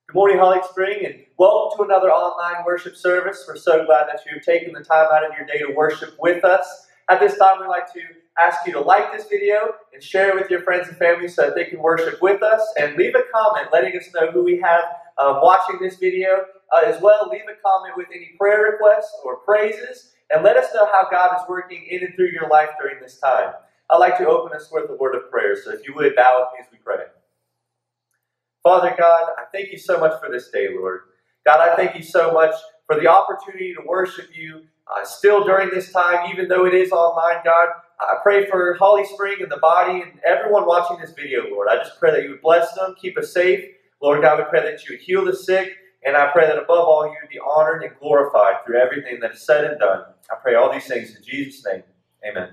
Good morning, Holly Spring, and welcome to another online worship service. We're so glad that you're taking the time out of your day to worship with us. At this time, we'd like to ask you to like this video and share it with your friends and family so that they can worship with us, and leave a comment letting us know who we have watching this video. As well, leave a comment with any prayer requests or praises, and let us know how God is working in and through your life during this time. I'd like to open us with a word of prayer, so if you would, bow with me as we pray. Father God, I thank you so much for this day, Lord. God, I thank you so much for the opportunity to worship you still during this time, even though it is online, God. I pray for Holly Spring and the body and everyone watching this video, Lord. I just pray that you would bless them, keep us safe. Lord God, we pray that you would heal the sick, and I pray that above all you would be honored and glorified through everything that is said and done. I pray all these things in Jesus' name. Amen.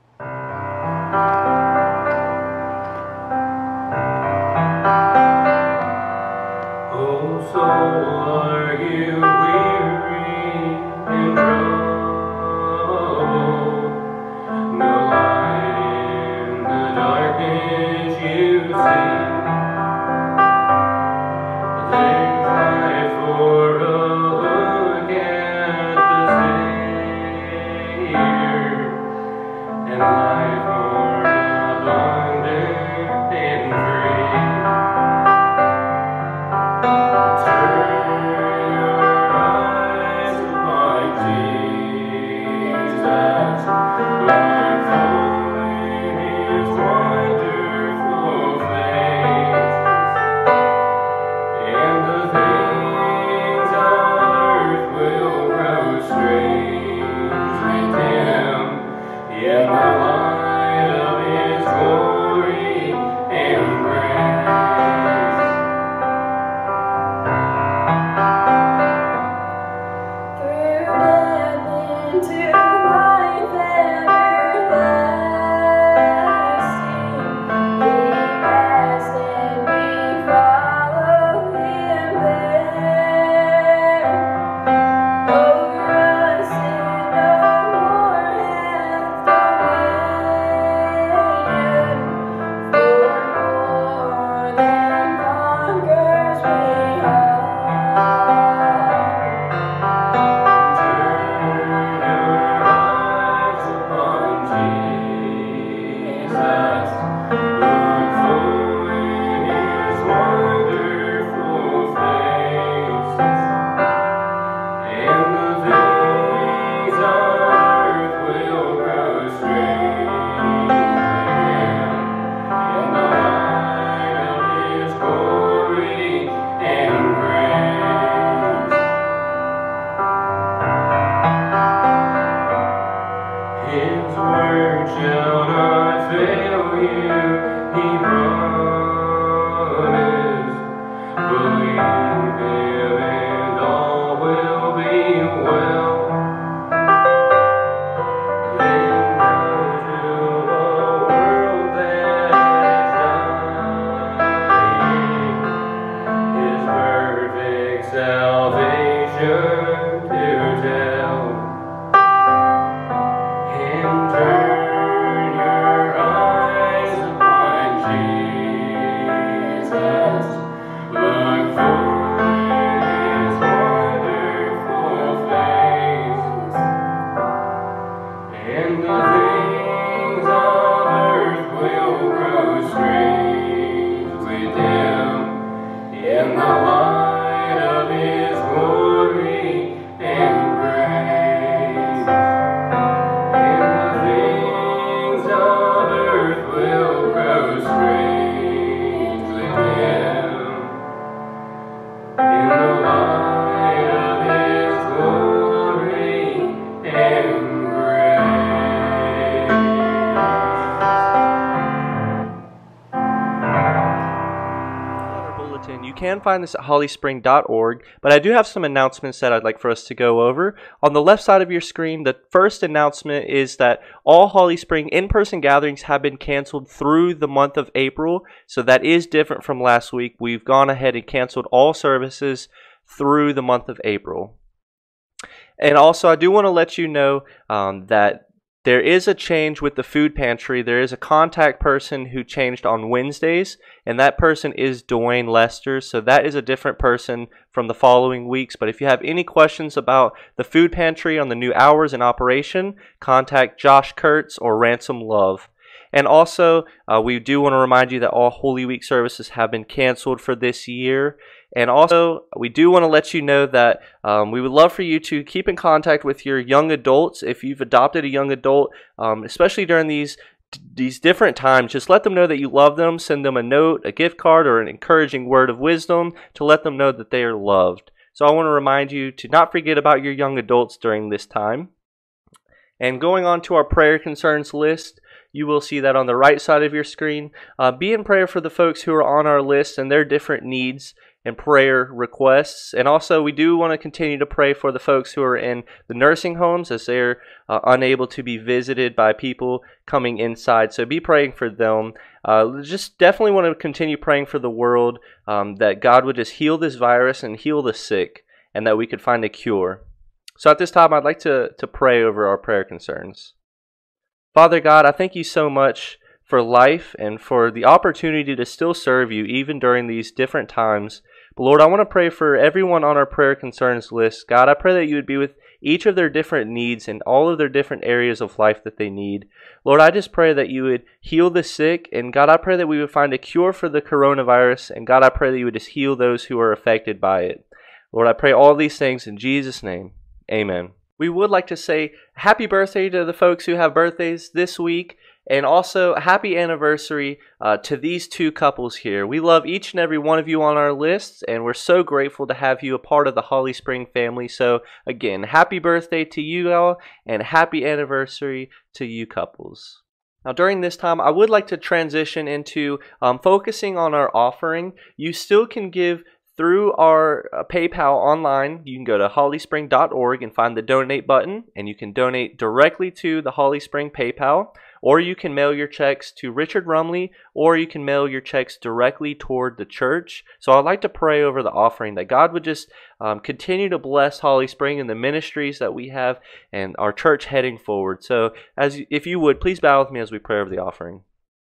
So are you weary and troubled? No light in the darkness you see. Take life for a look at the Savior, and life more abundant and free. You can find this at hollyspring.org, but I do have some announcements that I'd like for us to go over. On the left side of your screen, the first announcement is that all Holly Spring in-person gatherings have been canceled through the month of April, so that is different from last week. We've gone ahead and canceled all services through the month of April. And also, I do want to let you know that there is a change with the food pantry. There is a contact person who changed on Wednesdays, and that person is Dwayne Lester. So that is a different person from the following weeks. But if you have any questions about the food pantry on the new hours in operation, contact Josh Kurtz or Ransom Love. And also, we do want to remind you that all Holy Week services have been canceled for this year. And also, we do want to let you know that we would love for you to keep in contact with your young adults. If you've adopted a young adult, especially during these different times, just let them know that you love them. Send them a note, a gift card, or an encouraging word of wisdom to let them know that they are loved. So I want to remind you to not forget about your young adults during this time. And going on to our prayer concerns list, you will see that on the right side of your screen. Be in prayer for the folks who are on our list and their different needs and prayer requests. And also, we do want to continue to pray for the folks who are in the nursing homes as they're unable to be visited by people coming inside. So be praying for them. Just definitely want to continue praying for the world, that God would just heal this virus and heal the sick, and that we could find a cure. So at this time, I'd like to pray over our prayer concerns. Father God, I thank you so much for life and for the opportunity to still serve you even during these different times. But Lord, I want to pray for everyone on our prayer concerns list. God, I pray that you would be with each of their different needs and all of their different areas of life that they need. Lord, I just pray that you would heal the sick. And God, I pray that we would find a cure for the coronavirus. And God, I pray that you would just heal those who are affected by it. Lord, I pray all these things in Jesus' name. Amen. We would like to say happy birthday to the folks who have birthdays this week, and also happy anniversary to these two couples here. We love each and every one of you on our lists, and we're so grateful to have you a part of the Holly Spring family. So again, happy birthday to you all, and happy anniversary to you couples. Now during this time, I would like to transition into focusing on our offering. You still can give through our PayPal online. You can go to hollyspring.org and find the donate button, and you can donate directly to the Holly Spring PayPal, or you can mail your checks to Richard Rumley, or you can mail your checks directly toward the church. So I'd like to pray over the offering that God would just continue to bless Holly Spring and the ministries that we have and our church heading forward. So if you would, please bow with me as we pray over the offering.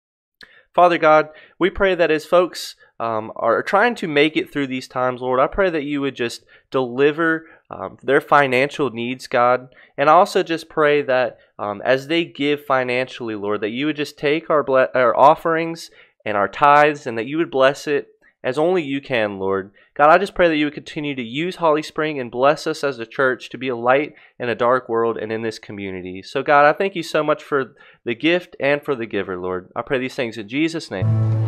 Father God, we pray that as folks are trying to make it through these times, Lord, I pray that you would just deliver their financial needs, God. And I also just pray that as they give financially, Lord, that you would just take our offerings and our tithes, and that you would bless it as only you can, Lord. God, I just pray that you would continue to use Holly Spring and bless us as a church to be a light in a dark world and in this community. So God, I thank you so much for the gift and for the giver, Lord. I pray these things in Jesus' name.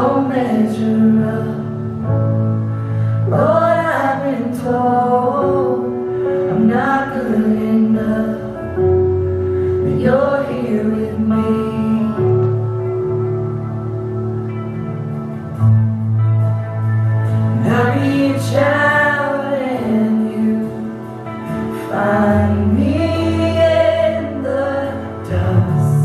don't measure up. Lord, I've been told I'm not good enough, but you're here with me. And I reach out and you find me in the dust.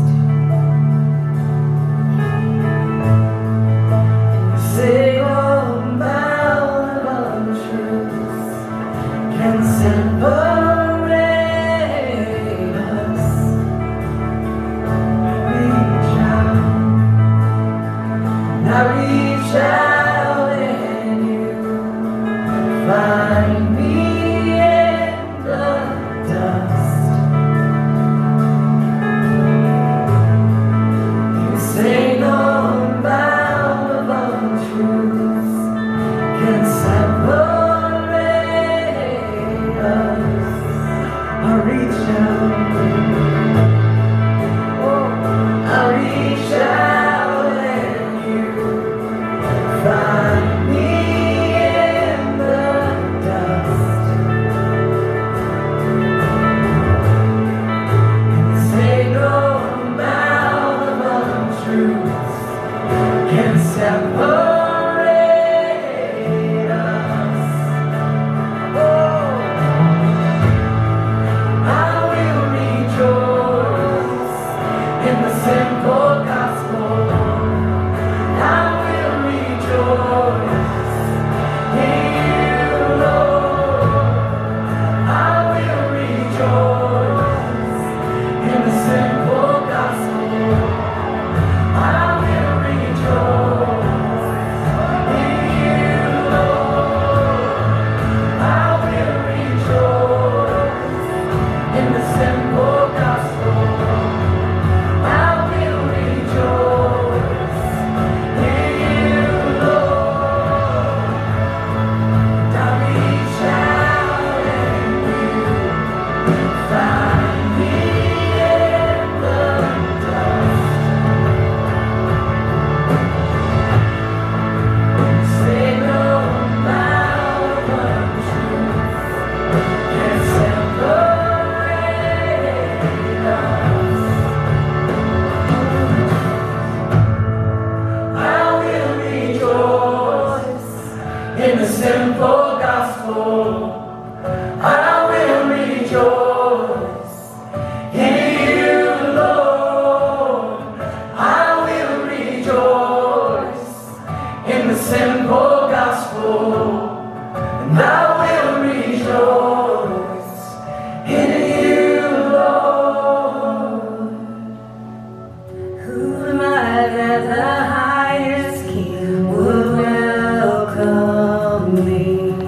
And you say, oh, mouth of truth can separate us. Reach out, and I reach out and you find me in the dust. You say no amount of untruths can separate us. I reach out, oh, I reach out and you find me in the dust. And say no amount of untruths can separate us. Oh, I will rejoice in the simple gospel. I will rejoice in you, Lord. I will rejoice in the simple gospel. I will rejoice in you, Lord. I will rejoice in the simple gospel. I will rejoice in you, Lord. And I reach out and you find me in the dust. Say no amount of untruth can separate us. I will rejoice in the simple gospel. I will rejoice in you, Lord. I will rejoice in the simple gospel. And I will rejoice in you, Lord. Who am I that the highest King would welcome me?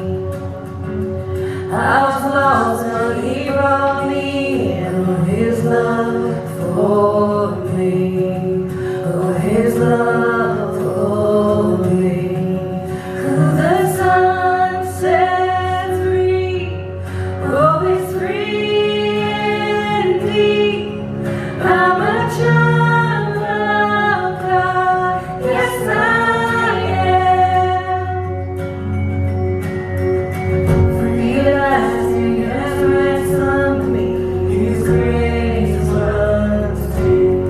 I was lost and he brought me in. Oh, his love for me. Oh, his love for me. Who the Son sets free, oh, is free indeed. I'm a child of God, yes I am. Free at last, He has ransomed me. His grace runs deep.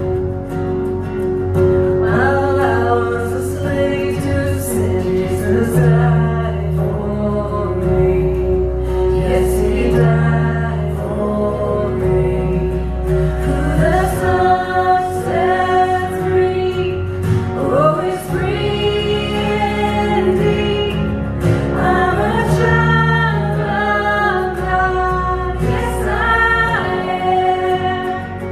While I was a slave to sin, Jesus died for me. Yes, He died for me. Who the Son sets free, oh, is free indeed. I'm a child of God, yes I am.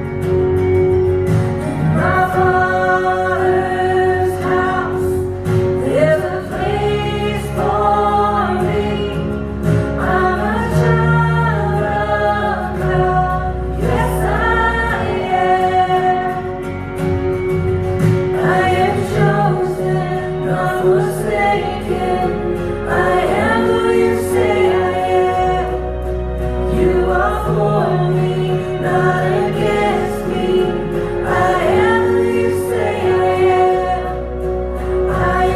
In my Father's house, there's a place for me. I'm a child of God, yes I am. I am chosen, not forsaken. I am who you say I am. You are for me, not against me. I am who you say I am. I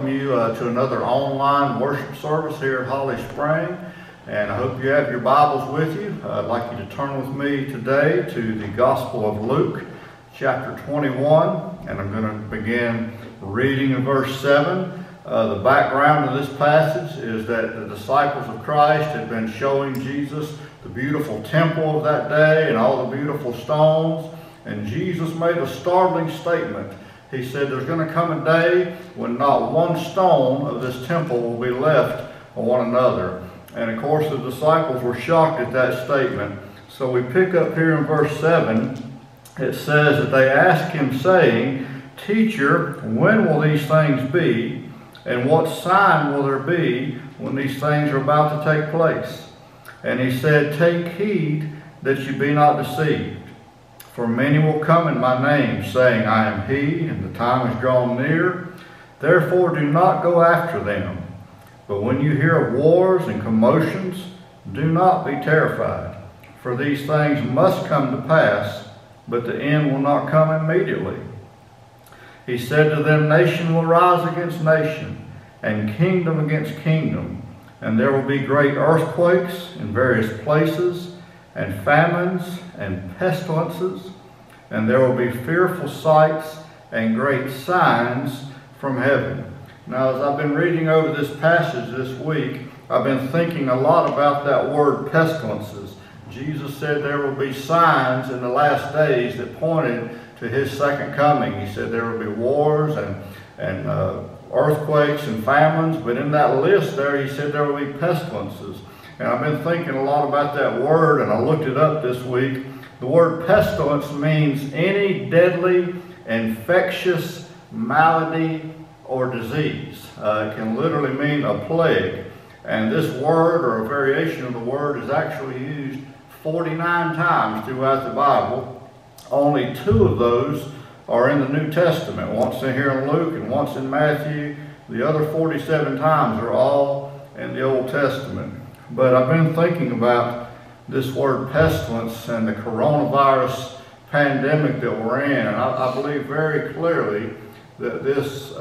you to another online worship service here at Holly Spring. And I hope you have your Bibles with you. I'd like you to turn with me today to the Gospel of Luke, chapter 21. And I'm going to begin reading in verse 7. The background of this passage is that the disciples of Christ had been showing Jesus the beautiful temple of that day and all the beautiful stones. And Jesus made a startling statement. He said there's going to come a day when not one stone of this temple will be left on one another. And of course the disciples were shocked at that statement. So we pick up here in verse 7. It says that they asked him, saying, "Teacher, when will these things be? And what sign will there be when these things are about to take place?" And he said, "Take heed that you be not deceived. For many will come in my name, saying, I am he, and the time is drawn near. Therefore do not go after them. But when you hear of wars and commotions, do not be terrified. For these things must come to pass, but the end will not come immediately." He said to them, "Nation will rise against nation, and kingdom against kingdom. And there will be great earthquakes in various places, and famines and pestilences, and there will be fearful sights and great signs from heaven." Now, as I've been reading over this passage this week, I've been thinking a lot about that word pestilences. Jesus said there will be signs in the last days that pointed to his second coming. He said there will be wars and earthquakes and famines, but in that list there he said there will be pestilences. And I've been thinking a lot about that word, and I looked it up this week. The word pestilence means any deadly, infectious malady or disease. It can literally mean a plague. And this word, or a variation of the word, is actually used 49 times throughout the Bible. Only 2 of those are in the New Testament. Once in here in Luke and once in Matthew. The other 47 times are all in the Old Testament. But I've been thinking about this word pestilence and the coronavirus pandemic that we're in. And I believe very clearly that this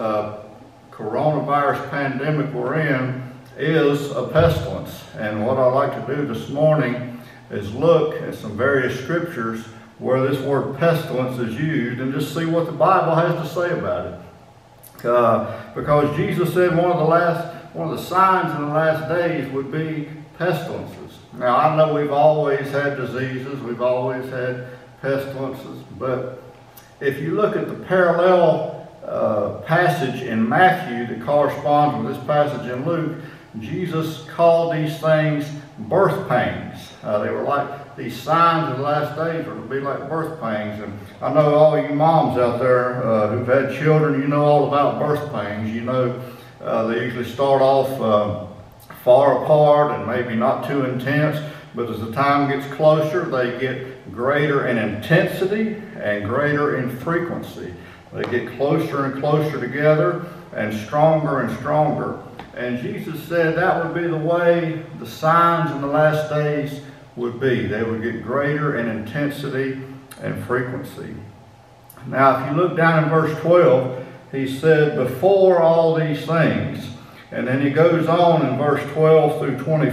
coronavirus pandemic we're in is a pestilence. And what I'd like to do this morning is look at some various scriptures where this word pestilence is used and just see what the Bible has to say about it. Because Jesus said one of the signs in the last days would be pestilences. Now, I know we've always had diseases, we've always had pestilences, but if you look at the parallel passage in Matthew that corresponds with this passage in Luke, Jesus called these things birth pains. They were like these signs of the last days were to be like birth pains. And I know all you moms out there who've had children, you know all about birth pains. You know they usually start off far apart and maybe not too intense, but as the time gets closer, they get greater in intensity and greater in frequency. They get closer and closer together and stronger and stronger. And Jesus said that would be the way the signs in the last days would be. They would get greater in intensity and frequency. Now, if you look down in verse 12, he said, "Before all these things." And then he goes on in verse 12 through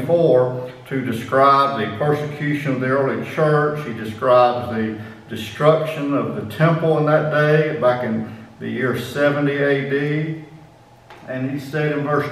24 to describe the persecution of the early church. He describes the destruction of the temple in that day, back in the year 70 AD. And he said in verse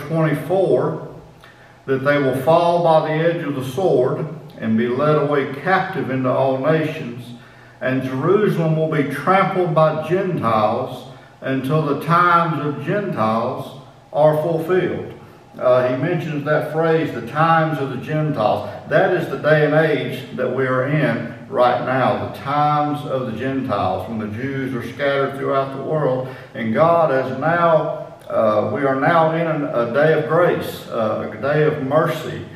24 that they will fall by the edge of the sword and be led away captive into all nations, and Jerusalem will be trampled by Gentiles until the times of Gentiles are fulfilled. He mentions that phrase, the times of the Gentiles. That is the day and age that we are in right now, the times of the Gentiles, when the Jews are scattered throughout the world. And God has now, we are now in a day of grace, a day of mercy,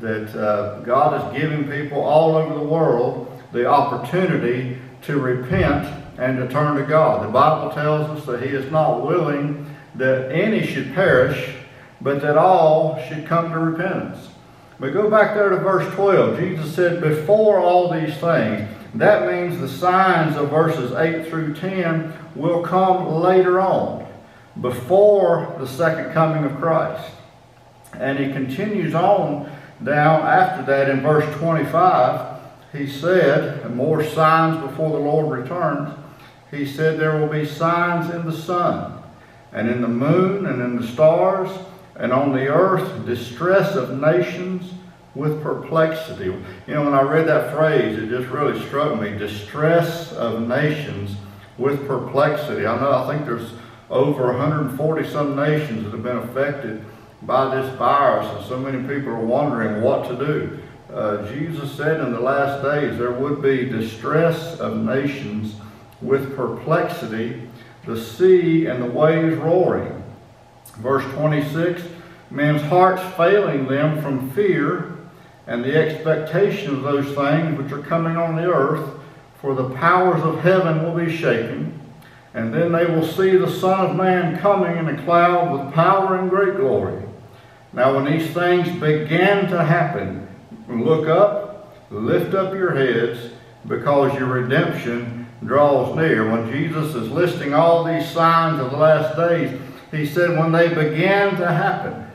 that God is giving people all over the world the opportunity to repent and to turn to God. The Bible tells us that He is not willing that any should perish, but that all should come to repentance. But go back there to verse 12. Jesus said, "Before all these things." That means the signs of verses 8 through 10 will come later on. before the second coming of Christ. And he continues on down after that in verse 25. He said, and more signs before the Lord returns. He said, there will be signs in the sun, and in the moon, and in the stars, and on the earth, distress of nations with perplexity. You know, when I read that phrase, it just really struck me. Distress of nations with perplexity. I think there's over 140 some nations that have been affected by this virus, and so many people are wondering what to do. Jesus said in the last days there would be distress of nations with perplexity, the sea and the waves roaring. Verse 26, men's hearts failing them from fear and the expectation of those things which are coming on the earth, for the powers of heaven will be shaken, and then they will see the Son of Man coming in a cloud with power and great glory. Now when these things begin to happen, look up, lift up your heads, because your redemption draws near. When Jesus is listing all these signs of the last days, he said when they began to happen,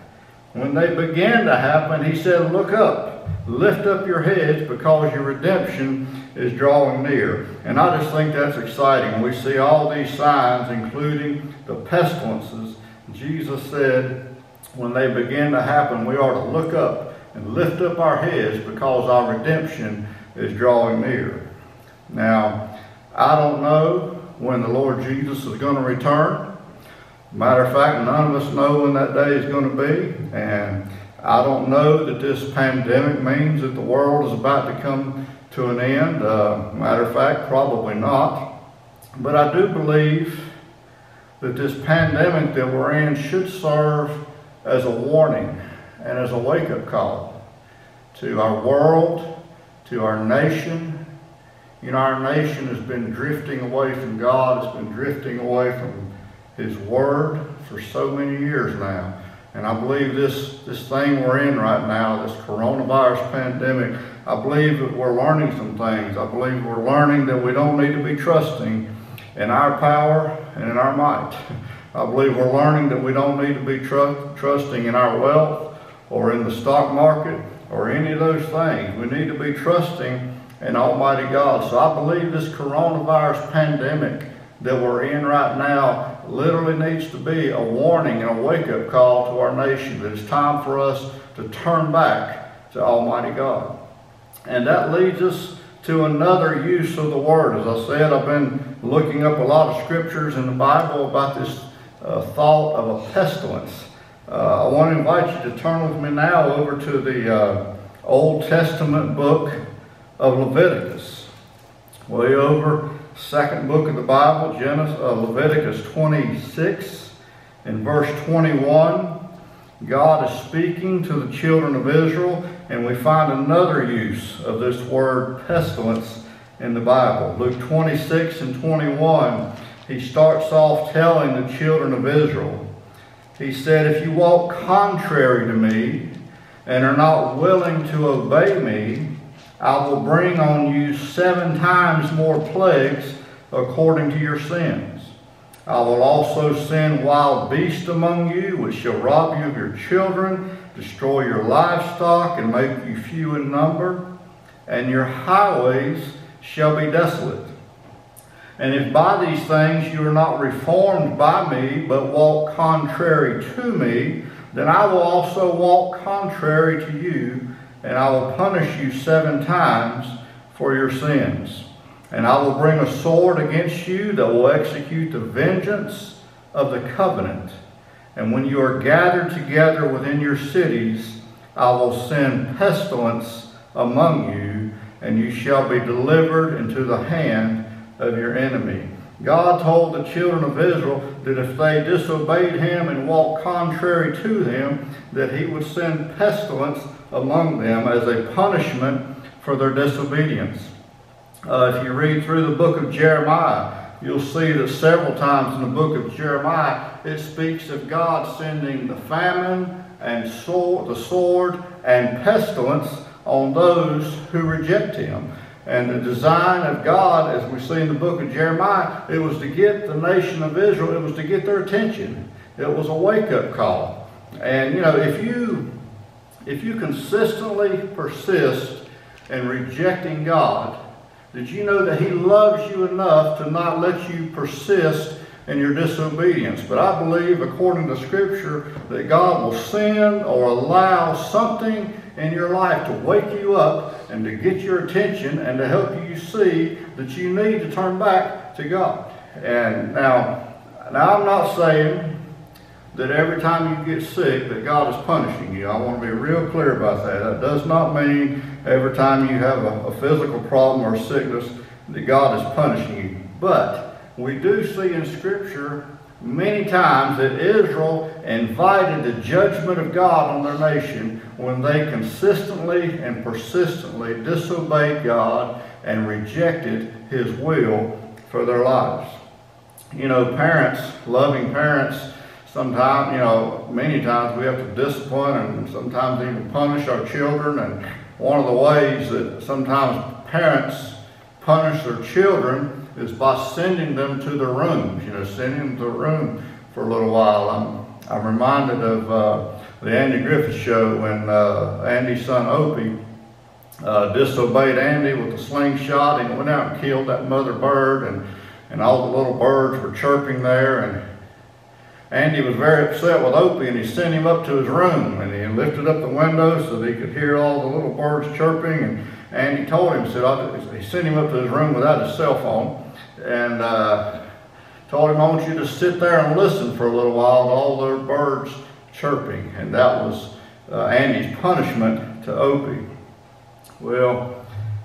he said, look up, lift up your heads, because your redemption is drawing near. And I just think that's exciting. We see all these signs, including the pestilences. Jesus said when they begin to happen, we are to look up and lift up our heads, because our redemption is drawing near. Now, I don't know when the Lord Jesus is going to return. Matter of fact, none of us know when that day is going to be. And I don't know that this pandemic means that the world is about to come to an end. Matter of fact, probably not. But I do believe that this pandemic that we're in should serve as a warning and as a wake-up call to our world, to our nation. You know, our nation has been drifting away from God. It's been drifting away from His Word for so many years now. And I believe this thing we're in right now, this coronavirus pandemic, I believe that we're learning some things. I believe we're learning that we don't need to be trusting in our power and in our might. I believe we're learning that we don't need to be trusting in our wealth or in the stock market or any of those things. We need to be trusting in Almighty God. So I believe this coronavirus pandemic that we're in right now literally needs to be a warning and a wake-up call to our nation, that it's time for us to turn back to Almighty God. And that leads us to another use of the word. As I said, I've been looking up a lot of scriptures in the Bible about this thought of a pestilence. I want to invite you to turn with me now over to the Old Testament book of Leviticus. Way over, second book of the Bible, Leviticus 26. In verse 21, God is speaking to the children of Israel, and we find another use of this word pestilence in the Bible. Luke 26 and 21, he starts off telling the children of Israel. He said, if you walk contrary to me and are not willing to obey me, I will bring on you 7 times more plagues according to your sins. I will also send wild beasts among you, which shall rob you of your children, destroy your livestock, and make you few in number, and your highways shall be desolate. And if by these things you are not reformed by me, but walk contrary to me, then I will also walk contrary to you, and I will punish you 7 times for your sins. And I will bring a sword against you that will execute the vengeance of the covenant. And when you are gathered together within your cities, I will send pestilence among you, and you shall be delivered into the hand of your enemy. God told the children of Israel that if they disobeyed Him and walked contrary to Him, that He would send pestilence among them as a punishment for their disobedience. If you read through the book of Jeremiah, you'll see that several times in the book of Jeremiah, it speaks of God sending the famine and the sword and pestilence on those who reject Him. And the design of God, as we see in the book of Jeremiah, it was to get the nation of Israel, it was to get their attention. It was a wake-up call. And you know, if you consistently persist in rejecting God, did you know that He loves you enough to not let you persist in your disobedience? But I believe, according to Scripture, that God will send or allow something in your life to wake you up and to get your attention and to help you see that you need to turn back to God. And now I'm not saying that every time you get sick that God is punishing you. I want to be real clear about that. That does not mean every time you have a physical problem or sickness that God is punishing you. But we do see in Scripture many times that Israel invited the judgment of God on their nation when they consistently and persistently disobeyed God and rejected His will for their lives. You know, parents, loving parents, sometimes, you know, many times we have to discipline and sometimes even punish our children. And one of the ways that sometimes parents punish their children is by sending them to their rooms, you know, sending them to a room for a little while. I'm reminded of the Andy Griffith Show when Andy's son Opie disobeyed Andy with a slingshot and went out and killed that mother bird, and all the little birds were chirping there, and Andy was very upset with Opie, and he sent him up to his room, and he lifted up the window so that he could hear all the little birds chirping. And Andy told him, he sent him up to his room without his cell phone, and told him, I want you to sit there and listen for a little while to all the birds chirping. And that was Andy's punishment to Opie. Well,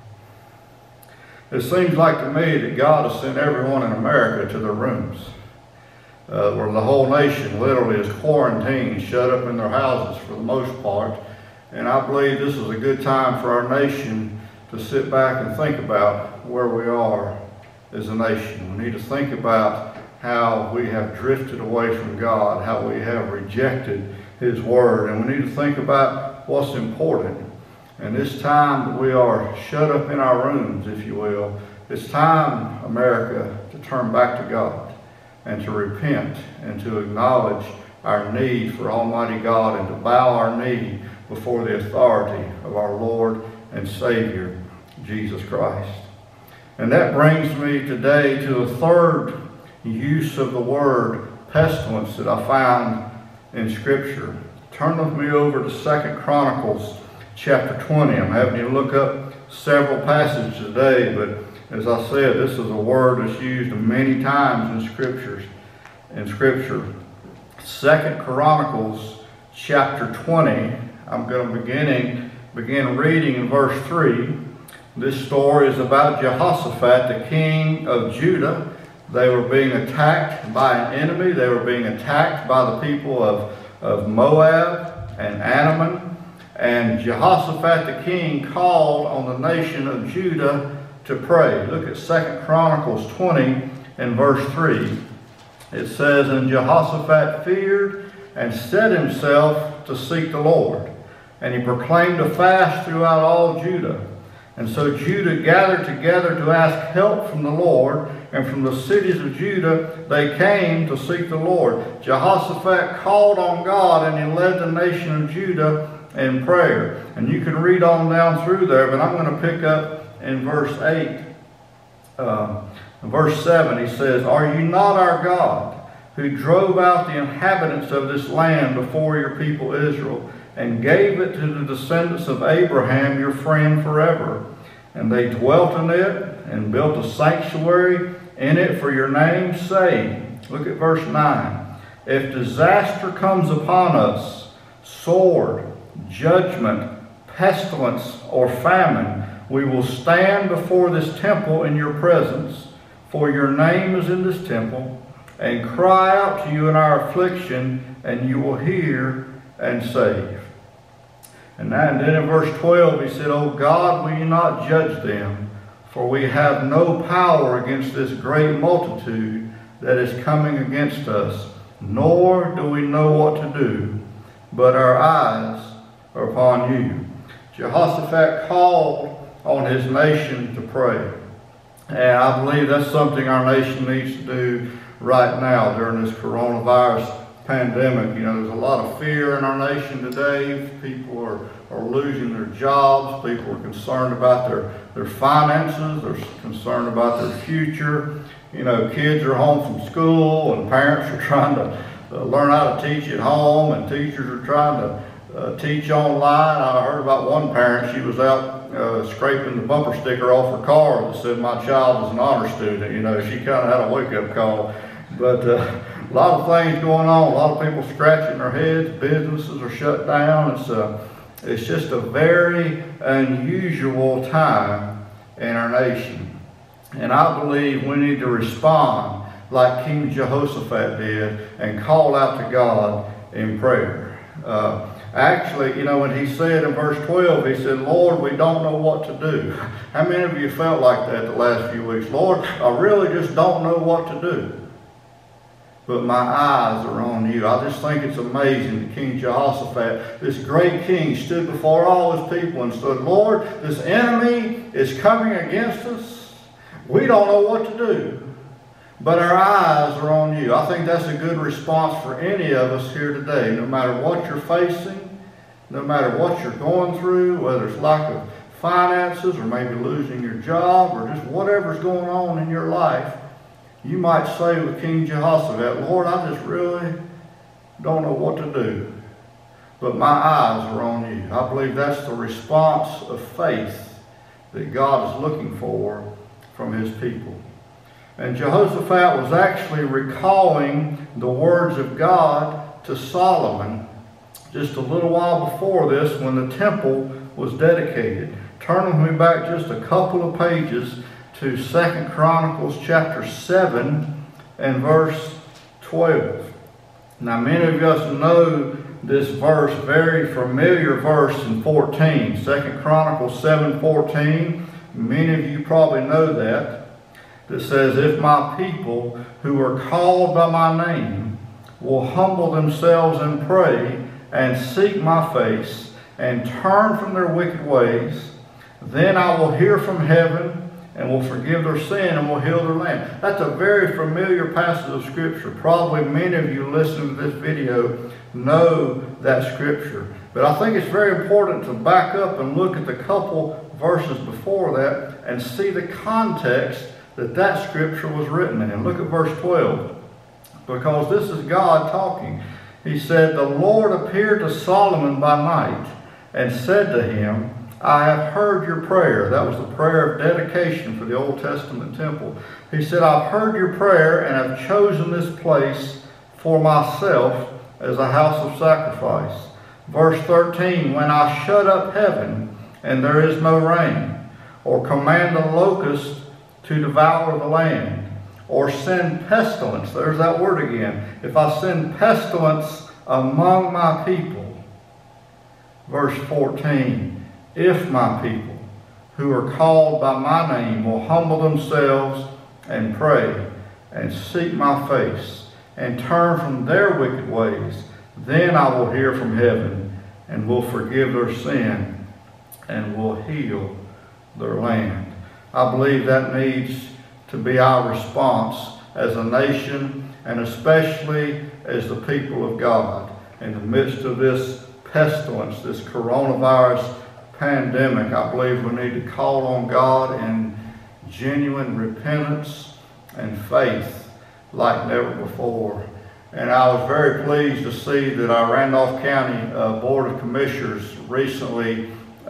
it seems like to me that God has sent everyone in America to their rooms. Where the whole nation literally is quarantined, shut up in their houses for the most part. And I believe this is a good time for our nation to sit back and think about where we are as a nation. We need to think about how we have drifted away from God, how we have rejected His Word, and we need to think about what's important. And this time that we are shut up in our rooms, if you will, it's time, America, to turn back to God and to repent and to acknowledge our need for Almighty God and to bow our knee before the authority of our Lord and Savior, Jesus Christ. And that brings me today to the third use of the word pestilence that I found in Scripture. Turn with me over to 2 Chronicles chapter 20. I'm having you look up several passages today, but as I said, this is a word that's used many times in Scripture. 2 Chronicles chapter 20, I'm going to begin reading in verse 3. This story is about Jehoshaphat, the king of Judah. They were being attacked by an enemy. They were being attacked by the people of Moab and Ammon. And Jehoshaphat, the king, called on the nation of Judah to pray. Look at 2 Chronicles 20 and verse 3. It says, And Jehoshaphat feared and set himself to seek the Lord. And he proclaimed a fast throughout all Judah. And so Judah gathered together to ask help from the Lord. And from the cities of Judah they came to seek the Lord. Jehoshaphat called on God, and he led the nation of Judah in prayer. And you can read on down through there, but I'm going to pick up in verse 8. Verse 7, he says, Are you not our God, who drove out the inhabitants of this land before your people Israel, and gave it to the descendants of Abraham, your friend, forever? And they dwelt in it, and built a sanctuary in it for your name, saying, look at verse 9, If disaster comes upon us, sword, judgment, pestilence, or famine, we will stand before this temple in your presence, for your name is in this temple, and cry out to you in our affliction, and you will hear and save. And then in verse 12 he said, O God, will you not judge them? For we have no power against this great multitude that is coming against us, nor do we know what to do, but our eyes are upon you. Jehoshaphat called on his nation to pray. And I believe that's something our nation needs to do right now during this coronavirus pandemic. You know, there's a lot of fear in our nation today. People are losing their jobs. People are concerned about their finances. They're concerned about their future. You know, kids are home from school and parents are trying to learn how to teach at home, and teachers are trying to teach online. I heard about one parent, she was out scraping the bumper sticker off her car that said, "My child is an honor student." You know, she kind of had a wake-up call. But a lot of things going on, a lot of people scratching their heads, businesses are shut down. It's just a very unusual time in our nation. And I believe we need to respond like King Jehoshaphat did and call out to God in prayer. Actually, you know, when he said in verse 12, he said, "Lord, we don't know what to do." How many of you felt like that the last few weeks? "Lord, I really just don't know what to do. But my eyes are on you." I just think it's amazing that King Jehoshaphat, this great king, stood before all his people and said, "Lord, this enemy is coming against us. We don't know what to do, but our eyes are on you." I think that's a good response for any of us here today. No matter what you're facing, no matter what you're going through, whether it's lack of finances or maybe losing your job or just whatever's going on in your life, you might say with King Jehoshaphat, "Lord, I just really don't know what to do, but my eyes are on you." I believe that's the response of faith that God is looking for from his people. And Jehoshaphat was actually recalling the words of God to Solomon just a little while before this when the temple was dedicated. Turn with me back just a couple of pages to 2 Chronicles chapter 7 and verse 12. Now many of us know this verse, very familiar verse in 14. 2 Chronicles 7:14. Many of you probably know that. That says, "If my people who are called by my name will humble themselves and pray and seek my face and turn from their wicked ways, then I will hear from heaven and will forgive their sin and will heal their land." That's a very familiar passage of Scripture. Probably many of you listening to this video know that Scripture. But I think it's very important to back up and look at the couple verses before that and see the context that Scripture was written in. Look at verse 12, because this is God talking. He said, "The Lord appeared to Solomon by night and said to him, I have heard your prayer." That was the prayer of dedication for the Old Testament temple. He said, "I've heard your prayer and have chosen this place for myself as a house of sacrifice." Verse 13, "When I shut up heaven and there is no rain, or command the locust to devour the land, or send pestilence," there's that word again, "if I send pestilence among my people." Verse 14, "If my people who are called by my name will humble themselves and pray and seek my face and turn from their wicked ways, then I will hear from heaven and will forgive their sin and will heal their land." I believe that needs to be our response as a nation, and especially as the people of God in the midst of this pestilence, this coronavirus pandemic. I believe we need to call on God in genuine repentance and faith like never before. And I was very pleased to see that our Randolph County Board of Commissioners recently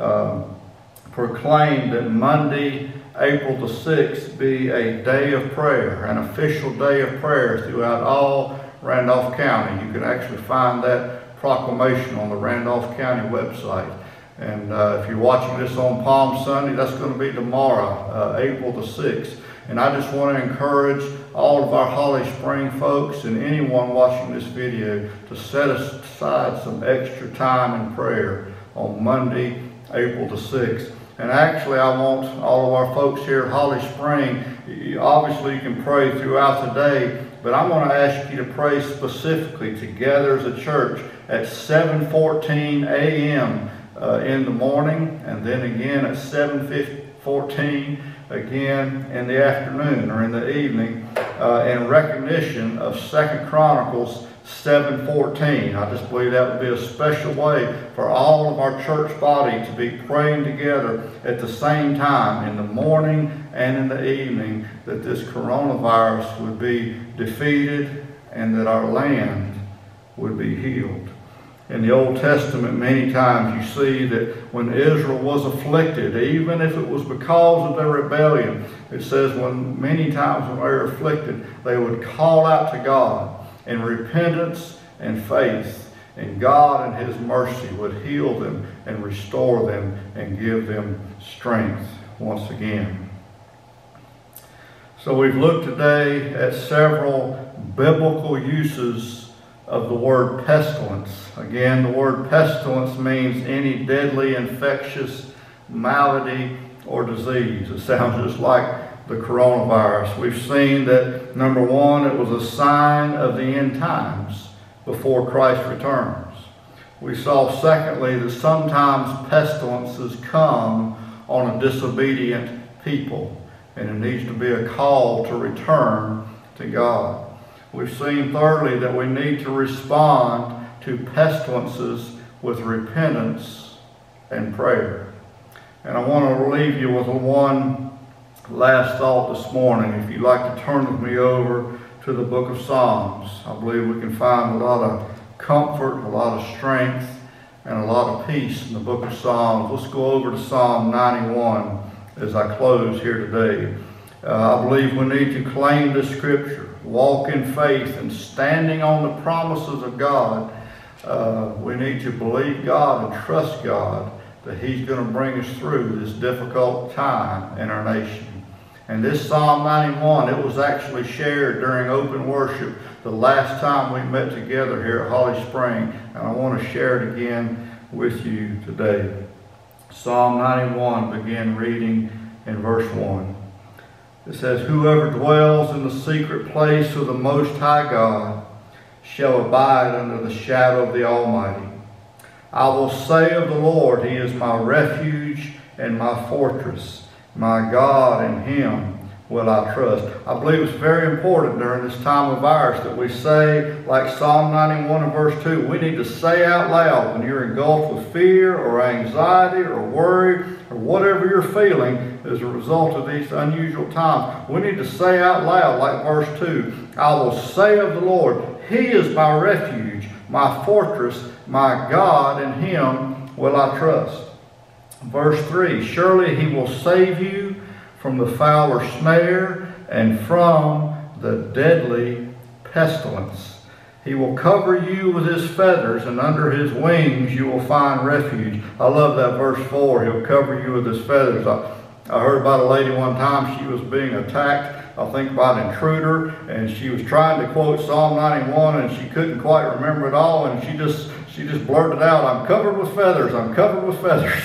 proclaimed that Monday, April the 6th, be a day of prayer, an official day of prayer throughout all Randolph County. You can actually find that proclamation on the Randolph County website. And if you're watching this on Palm Sunday, that's going to be tomorrow, April the 6th. And I just want to encourage all of our Holly Spring folks and anyone watching this video to set aside some extra time in prayer on Monday, April the 6th. And actually, I want all of our folks here at Holly Spring, obviously you can pray throughout the day, but I want to ask you to pray specifically together as a church at 7:14 a.m. In the morning, and then again at 7:15 14 again in the afternoon or in the evening in recognition of 2 Chronicles 7:14. I just believe that would be a special way for all of our church body to be praying together at the same time in the morning and in the evening, that this coronavirus would be defeated and that our land would be healed. In the Old Testament, many times you see that when Israel was afflicted, even if it was because of their rebellion, it says when many times when they were afflicted, they would call out to God in repentance and faith, and God in His mercy would heal them and restore them and give them strength once again. So we've looked today at several biblical uses of the word pestilence. Again, the word pestilence means any deadly infectious malady or disease. It sounds just like the coronavirus. We've seen that, number one, it was a sign of the end times before Christ returns. We saw, secondly, that sometimes pestilences come on a disobedient people, and it needs to be a call to return to God. We've seen, thirdly, that we need to respond to pestilences with repentance and prayer. And I want to leave you with one last thought this morning. If you'd like to turn with me over to the book of Psalms, I believe we can find a lot of comfort, a lot of strength, and a lot of peace in the book of Psalms. Let's go over to Psalm 91 as I close here today. I believe we need to claim this scripture, walk in faith, and standing on the promises of God. We need to believe God and trust God that He's going to bring us through this difficult time in our nation. And this Psalm 91, it was actually shared during open worship the last time we met together here at Holly Spring, and I want to share it again with you today. Psalm 91, begin reading in verse 1. It says, "Whoever dwells in the secret place of the Most High God shall abide under the shadow of the Almighty. I will say of the Lord, He is my refuge and my fortress. My God, in Him will I trust." I believe it's very important during this time of virus that we say, like Psalm 91 and verse 2, we need to say out loud when you're engulfed with fear or anxiety or worry or whatever you're feeling as a result of these unusual times. We need to say out loud, like verse 2, "I will say of the Lord, He is my refuge, my fortress, my God, in Him will I trust." Verse 3, "Surely He will save you from the fowler's snare and from the deadly pestilence. He will cover you with His feathers, and under His wings you will find refuge." I love that verse 4, He'll cover you with His feathers. I heard about a lady one time, she was being attacked, I think by an intruder, and she was trying to quote Psalm 91 and she couldn't quite remember it all, and she just blurted out, "I'm covered with feathers, I'm covered with feathers."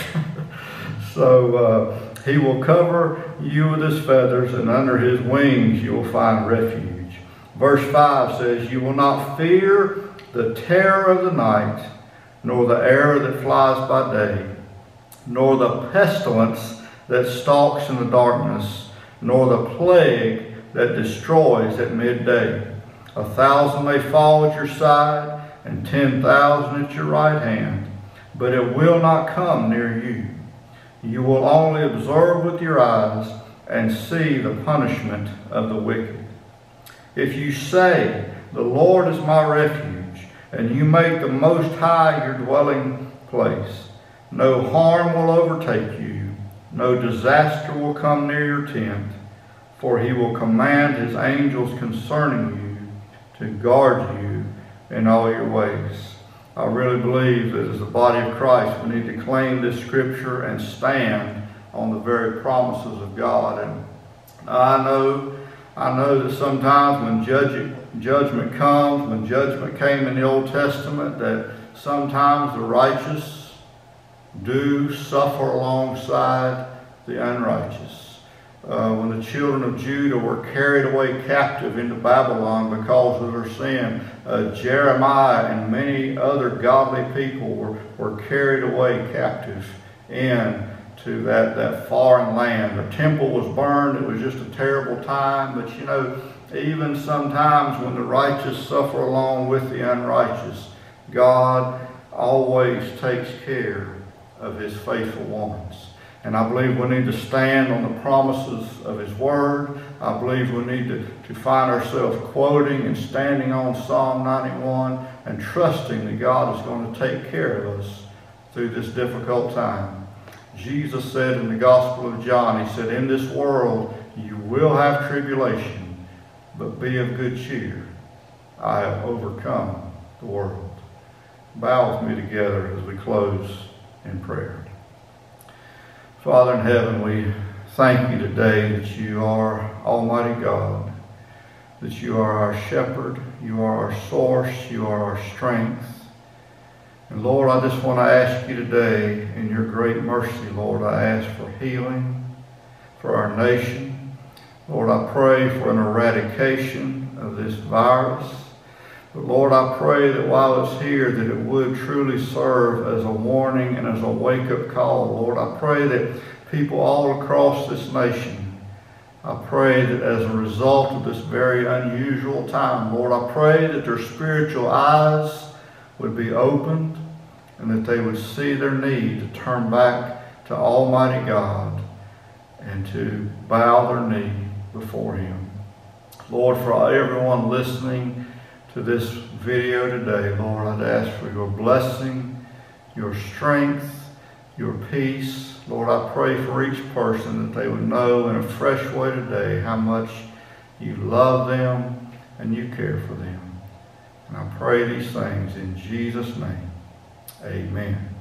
So He will cover you with His feathers, and under His wings you will find refuge. Verse 5 says, "You will not fear the terror of the night, nor the arrow that flies by day, nor the pestilence that stalks in the darkness, nor the plague that destroys at midday. 1,000 may fall at your side, and 10,000 at your right hand, but it will not come near you. You will only observe with your eyes and see the punishment of the wicked. If you say, 'The Lord is my refuge,' and you make the Most High your dwelling place, no harm will overtake you, no disaster will come near your tent, for He will command His angels concerning you to guard you in all your ways." I really believe that as the body of Christ, we need to claim this scripture and stand on the very promises of God. And I know that sometimes when judgment comes, when judgment came in the Old Testament, that sometimes the righteous do suffer alongside the unrighteous. When the children of Judah were carried away captive into Babylon because of their sin, Jeremiah and many other godly people were carried away captive to that foreign land. The temple was burned. It was just a terrible time. But you know, even sometimes when the righteous suffer along with the unrighteous, God always takes care of his faithful ones. And I believe we need to stand on the promises of his word. I believe we need to find ourselves quoting and standing on Psalm 91 and trusting that God is going to take care of us through this difficult time. Jesus said in the Gospel of John, he said, "In this world you will have tribulation, but be of good cheer. I have overcome the world." Bow with me together as we close in prayer. Father in heaven, we thank you today that you are Almighty God, that you are our shepherd, you are our source, you are our strength. And Lord, I just want to ask you today, in your great mercy, Lord, I ask for healing for our nation. Lord, I pray for an eradication of this virus. But Lord, I pray that while it's here, that it would truly serve as a warning and as a wake-up call. Lord, I pray that people all across this nation, I pray that as a result of this very unusual time, Lord, I pray that their spiritual eyes would be opened and that they would see their need to turn back to Almighty God and to bow their knee before him. Lord, for everyone listening to this video today, Lord, I'd ask for your blessing, your strength, your peace. Lord, I pray for each person that they would know in a fresh way today how much you love them and you care for them. And I pray these things in Jesus' name. Amen.